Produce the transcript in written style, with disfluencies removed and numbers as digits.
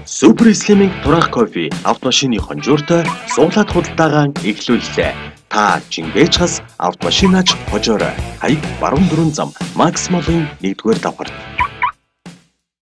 Супер Слиминг турах кофе автомашины хонжууртай суулаад худалдаагаа эхлүүллээ. Та Чингээчхас автомашинаач хожоорой. Хаяг баруун дөрүн зам Максимолын 1-р давхарт.